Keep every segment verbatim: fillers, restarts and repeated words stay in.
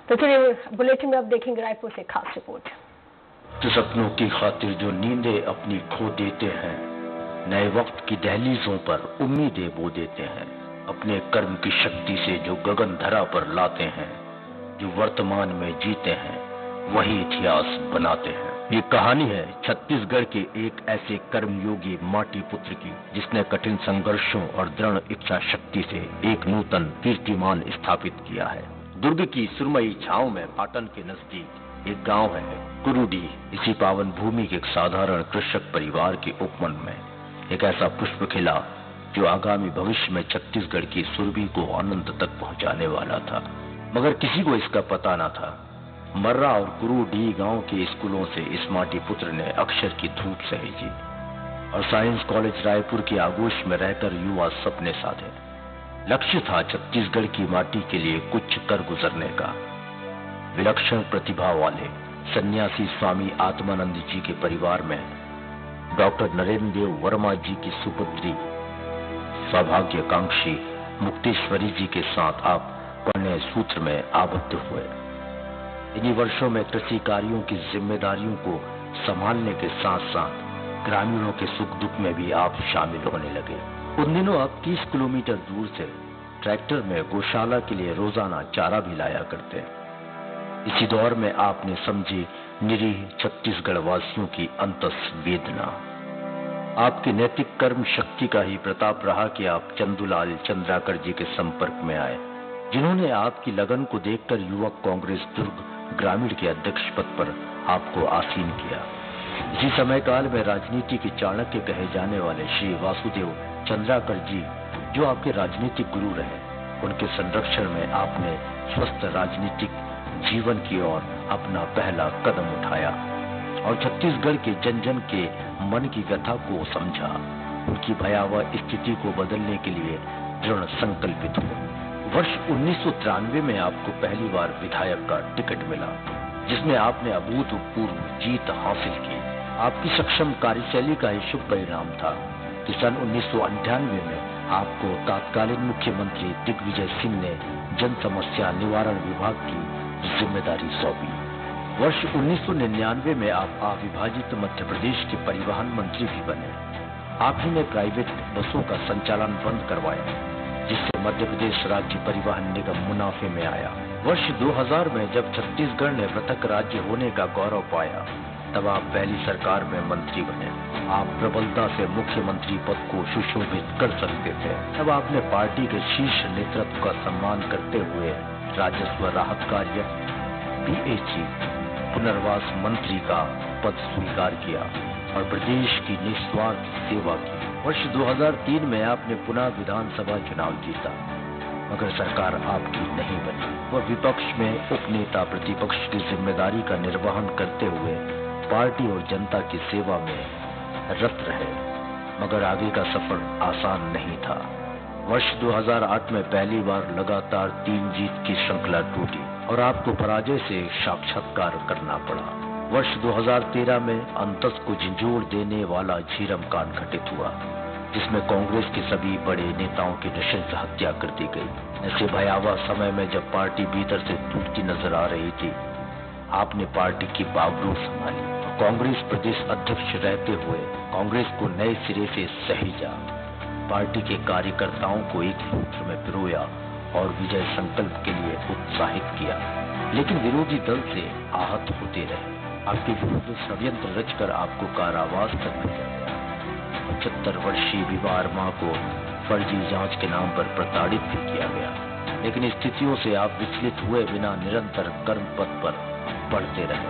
तो चलिए बुलेटिन में अब देखेंगे रायपुर से खास रिपोर्ट। तो सपनों की खातिर जो नींदें अपनी खो देते हैं, नए वक्त की दहलीजों पर उम्मीदें बो देते हैं, अपने कर्म की शक्ति से जो गगन धरा पर लाते हैं, जो वर्तमान में जीते हैं वही इतिहास बनाते हैं। ये कहानी है छत्तीसगढ़ के एक ऐसे कर्मयोगी माटी पुत्र की, जिसने कठिन संघर्षों और दृढ़ इच्छा शक्ति से एक नूतन कीर्तिमान स्थापित किया है। दुर्ग की सुरमई छांव में पाटन के नजदीक एक गांव है कुरुडी। इसी पावन भूमि के एक साधारण कृषक परिवार के उपवन में एक ऐसा पुष्प खिला जो आगामी भविष्य में छत्तीसगढ़ की सुरभि को अनंत तक पहुंचाने वाला था, मगर किसी को इसका पता न था। मर्रा और कुरुडी गांव के स्कूलों से इस माटी पुत्र ने अक्षर की धूप सहेजी और साइंस कॉलेज रायपुर के आगोश में रहकर युवा सपने साधे। लक्ष्य था छत्तीसगढ़ की माटी के लिए कुछ कर गुजरने का। विलक्षण प्रतिभा वाले सन्यासी स्वामी आत्मानंद जी के परिवार में डॉक्टर नरेंद्र देव वर्मा जी की सुपुत्री सौभाग्यकांक्षी मुक्तेश्वरी जी के साथ आप पढ़ने सूत्र में आबद्ध हुए। इन्हीं वर्षों में कृषि कार्यों की जिम्मेदारियों को संभालने के साथ साथ ग्रामीणों के सुख दुख में भी आप शामिल होने लगे। उन दिनों आप तीस किलोमीटर दूर से ट्रैक्टर में गौशाला के लिए रोजाना चारा भी लाया करते। इसी दौर में आपने समझी निरीह छत्तीसगढ़ वासियों की अंतस वेदना। आपके नैतिक कर्म शक्ति का ही प्रताप रहा कि आप चंदूलाल चंद्राकर जी के संपर्क में आए, जिन्होंने आपकी लगन को देखकर युवक कांग्रेस दुर्ग ग्रामीण के अध्यक्ष पद पर आपको आसीन किया। इसी समय काल में राजनीति के चाणक्य कहे जाने वाले श्री वासुदेव चंद्राकर जी, जो आपके राजनीतिक गुरु रहे, उनके संरक्षण में आपने स्वस्थ राजनीतिक जीवन की ओर अपना पहला कदम उठाया और छत्तीसगढ़ के जन जन के मन की व्यथा को समझा, उनकी भयावह स्थिति को बदलने के लिए दृढ़ संकल्पित हुए। वर्ष उन्नीस सौ तिरानवे में आपको पहली बार विधायक का टिकट मिला, जिसमें आपने अभूतपूर्व जीत हासिल की। आपकी सक्षम कार्यशैली का ही शुभ परिणाम था कि सन उन्नीस सौ अंठानवे में आपको तत्कालीन मुख्यमंत्री दिग्विजय सिंह ने जन समस्या निवारण विभाग की जिम्मेदारी सौंपी। वर्ष उन्नीस सौ निन्यानवे में आप अविभाजित मध्य प्रदेश के परिवहन मंत्री भी बने। आप ही ने प्राइवेट बसों का संचालन बंद करवाया, जिससे मध्य प्रदेश राज्य परिवहन निगम मुनाफे में आया। वर्ष दो हज़ार में जब छत्तीसगढ़ ने पृथक राज्य होने का गौरव पाया, तब आप पहली सरकार में मंत्री बने। आप प्रबलता से मुख्यमंत्री पद को सुशोभित कर सकते थे। तब आपने पार्टी के शीर्ष नेतृत्व का सम्मान करते हुए राजस्व राहत कार्य, पीएचई, पुनर्वास मंत्री का पद स्वीकार किया और प्रदेश की निस्वार्थ सेवा की। वर्ष दो हज़ार तीन में आपने पुनः विधानसभा चुनाव जीता, मगर सरकार आपकी नहीं बनी। वह विपक्ष में उपनेता प्रतिपक्ष की जिम्मेदारी का निर्वहन करते हुए पार्टी और जनता की सेवा में रत रहे, मगर आगे का सफर आसान नहीं था। वर्ष दो हज़ार आठ में पहली बार लगातार तीन जीत की श्रृंखला टूटी और आपको पराजय से साक्षात्कार करना पड़ा। वर्ष दो हज़ार तेरह में अंतस को झंझोर देने वाला झीरम कांड घटित हुआ, जिसमें कांग्रेस के सभी बड़े नेताओं की नृशंस हत्या कर दी गई। ऐसे भयावह समय में जब पार्टी भीतर से टूटती नजर आ रही थी, आपने पार्टी की बागडोर संभाली। कांग्रेस प्रदेश अध्यक्ष रहते हुए कांग्रेस को नए सिरे से सहेजा, पार्टी के कार्यकर्ताओं को एक सूत्र में पिरोया और विजय संकल्प के लिए उत्साहित किया, लेकिन विरोधी दल से आहत होते रहे। आपके विरुद्ध षड्यंत्र रचकर आपको कारावास तक भेजा गया। पचहत्तर वर्षीय विवाह मां को फर्जी जांच के नाम पर प्रताड़ित भी किया गया, लेकिन स्थितियों से आप विचलित हुए बिना निरंतर कर्म पथ पर बढ़ते रहे।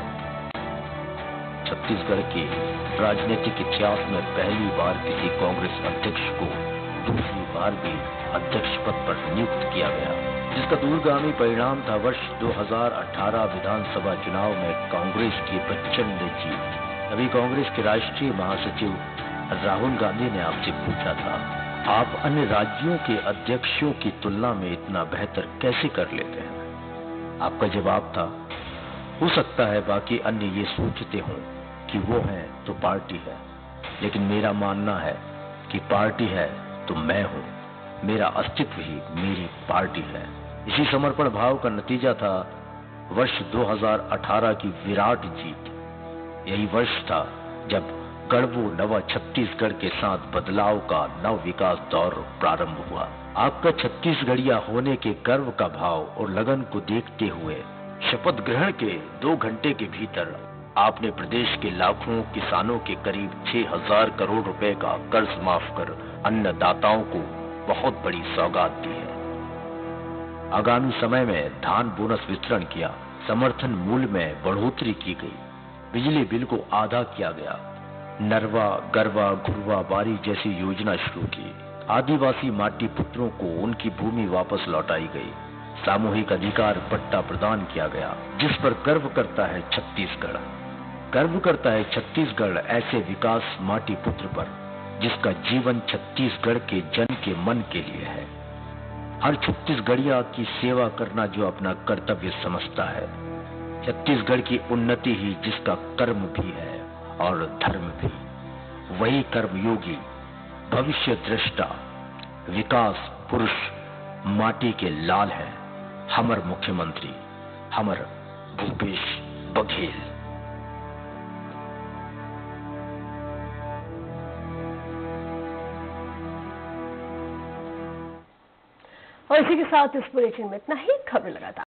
छत्तीसगढ़ के राजनीतिक इतिहास में पहली बार किसी कांग्रेस अध्यक्ष को दूसरी बार भी अध्यक्ष पद पर नियुक्त किया गया, जिसका दूरगामी परिणाम था वर्ष दो हज़ार अठारह विधानसभा चुनाव में कांग्रेस की प्रचंड जीत। अभी कांग्रेस के राष्ट्रीय महासचिव राहुल गांधी ने आपसे पूछा था, आप अन्य राज्यों के अध्यक्षों की तुलना में इतना बेहतर कैसे कर लेते हैं? आपका जवाब था, हो सकता है बाकी अन्य ये सोचते हों कि वो है तो पार्टी है, लेकिन मेरा मानना है कि पार्टी है तो मैं हूँ, मेरा अस्तित्व ही मेरी पार्टी है। इसी समर्पण भाव का नतीजा था वर्ष दो हज़ार अठारह की विराट जीत। यही वर्ष था जब गढ़वो नवा छत्तीसगढ़ के साथ बदलाव का नव विकास दौर प्रारंभ हुआ। आपका छत्तीसगढ़िया होने के गर्व का भाव और लगन को देखते हुए शपथ ग्रहण के दो घंटे के भीतर आपने प्रदेश के लाखों किसानों के करीब छह हजार करोड़ रुपए का कर्ज माफ कर अन्नदाताओं को बहुत बड़ी सौगात दी है। आगामी समय में धान बोनस वितरण किया, समर्थन मूल्य में बढ़ोतरी की गई, बिजली बिल को आधा किया गया, नरवा गरवा घुरवा बारी जैसी योजना शुरू की, आदिवासी माटी पुत्रों को उनकी भूमि वापस लौटाई गई, सामूहिक अधिकार पट्टा प्रदान किया गया, जिस पर गर्व करता है छत्तीसगढ़। गर्व करता है छत्तीसगढ़ ऐसे विकास माटी पुत्र पर जिसका जीवन छत्तीसगढ़ के जन के मन के लिए है। हर छत्तीसगढ़िया की सेवा करना जो अपना कर्तव्य समझता है। छत्तीसगढ़ की उन्नति ही जिसका कर्म भी है और धर्म भी। वही कर्मयोगी, भविष्य दृष्टा, विकास पुरुष माटी के लाल है, हमर मुख्यमंत्री, हमर भूपेश बघेल। और इसी के साथ इस बुलेटिन में इतना ही। खबर लगातार